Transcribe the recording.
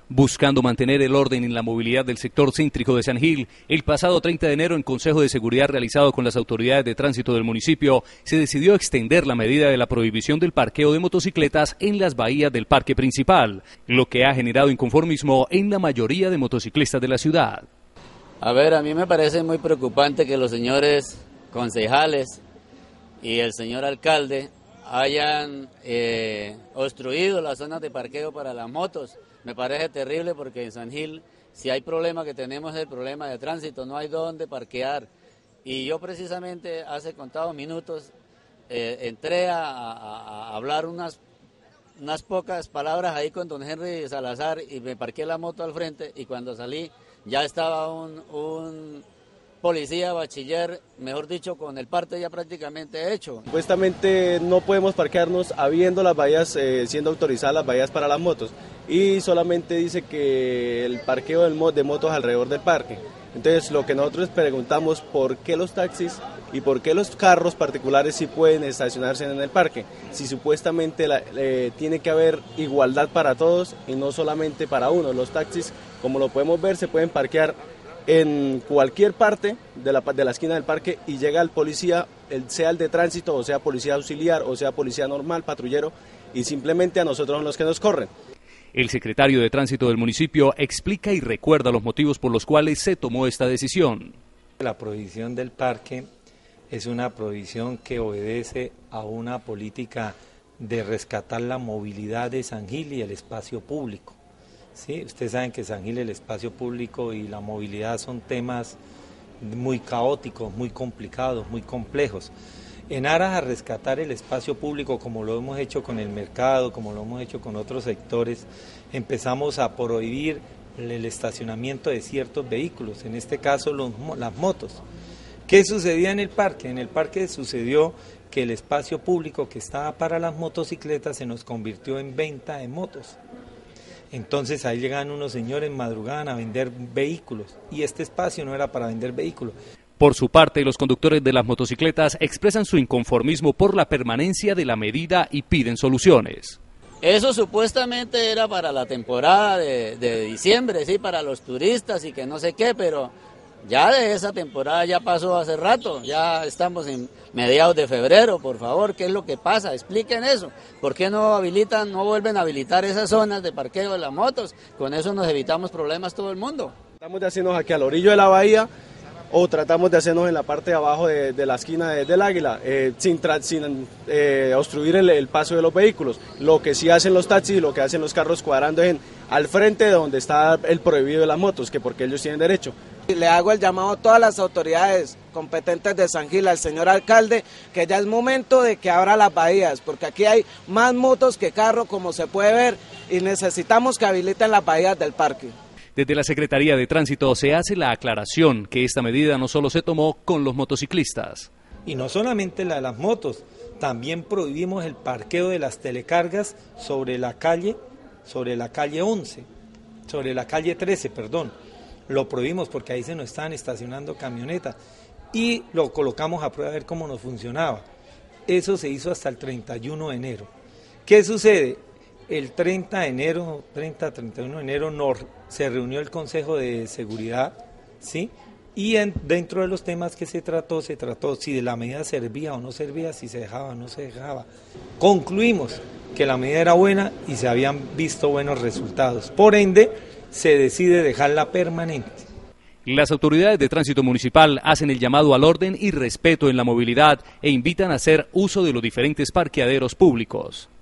Buscando mantener el orden en la movilidad del sector céntrico de San Gil, el pasado 30 de enero en Consejo de Seguridad realizado con las autoridades de tránsito del municipio, se decidió extender la medida de la prohibición del parqueo de motocicletas en las bahías del parque principal, lo que ha generado inconformismo en la mayoría de motociclistas de la ciudad. A ver, a mí me parece muy preocupante que los señores concejales y el señor alcalde hayan obstruido las zonas de parqueo para las motos. Me parece terrible porque en San Gil, si hay problema que tenemos es el problema de tránsito, no hay dónde parquear. Y yo precisamente hace contados minutos entré a hablar unas pocas palabras ahí con don Henry Salazar y me parqué la moto al frente y cuando salí ya estaba un policía, bachiller, mejor dicho, con el parte ya prácticamente hecho. Supuestamente no podemos parquearnos habiendo las bahías, siendo autorizadas las bahías para las motos, y solamente dice que el parqueo de motos alrededor del parque. Entonces lo que nosotros preguntamos, ¿por qué los taxis y por qué los carros particulares sí pueden estacionarse en el parque? Si supuestamente tiene que haber igualdad para todos y no solamente para uno. Los taxis, como lo podemos ver, se pueden parquear en cualquier parte de la esquina del parque y llega el policía, sea el de tránsito, o sea policía auxiliar, o sea policía normal, patrullero, y simplemente a nosotros son los que nos corren. El secretario de Tránsito del municipio explica y recuerda los motivos por los cuales se tomó esta decisión. La prohibición del parque es una prohibición que obedece a una política de rescatar la movilidad de San Gil y el espacio público. Sí, ustedes saben que San Gil, el espacio público y la movilidad son temas muy caóticos, muy complicados, muy complejos. En aras a rescatar el espacio público, como lo hemos hecho con el mercado, como lo hemos hecho con otros sectores, empezamos a prohibir el estacionamiento de ciertos vehículos, en este caso las motos. ¿Qué sucedía en el parque? En el parque sucedió que el espacio público que estaba para las motocicletas se nos convirtió en venta de motos. Entonces ahí llegaban unos señores madrugaban a vender vehículos y este espacio no era para vender vehículos. Por su parte, los conductores de las motocicletas expresan su inconformismo por la permanencia de la medida y piden soluciones. Eso supuestamente era para la temporada de diciembre, sí, para los turistas y que no sé qué, pero ya de esa temporada ya pasó hace rato, ya estamos en mediados de febrero, por favor, ¿qué es lo que pasa? Expliquen eso, ¿por qué no vuelven a habilitar esas zonas de parqueo de las motos? Con eso nos evitamos problemas todo el mundo. Tratamos de hacernos aquí al orillo de la bahía o tratamos de hacernos en la parte de abajo de la esquina del Águila, sin obstruir el paso de los vehículos. Lo que sí hacen los taxis y lo que hacen los carros cuadrando es al frente de donde está el prohibido de las motos, que porque ellos tienen derecho. Le hago el llamado a todas las autoridades competentes de San Gil, al señor alcalde, que ya es momento de que abra las bahías, porque aquí hay más motos que carros, como se puede ver, y necesitamos que habiliten las bahías del parque. Desde la Secretaría de Tránsito se hace la aclaración que esta medida no solo se tomó con los motociclistas. Y no solamente la de las motos, también prohibimos el parqueo de las telecargas sobre la calle 13, perdón. Lo prohibimos porque ahí se nos estaban estacionando camionetas y lo colocamos a prueba a ver cómo nos funcionaba. Eso se hizo hasta el 31 de enero. ¿Qué sucede? El 31 de enero se reunió el Consejo de Seguridad, ¿sí? Y dentro de los temas que se trató si de la medida servía o no servía, si se dejaba o no se dejaba. Concluimos que la medida era buena y se habían visto buenos resultados. Por ende, se decide dejarla permanente. Las autoridades de tránsito municipal hacen el llamado al orden y respeto en la movilidad e invitan a hacer uso de los diferentes parqueaderos públicos.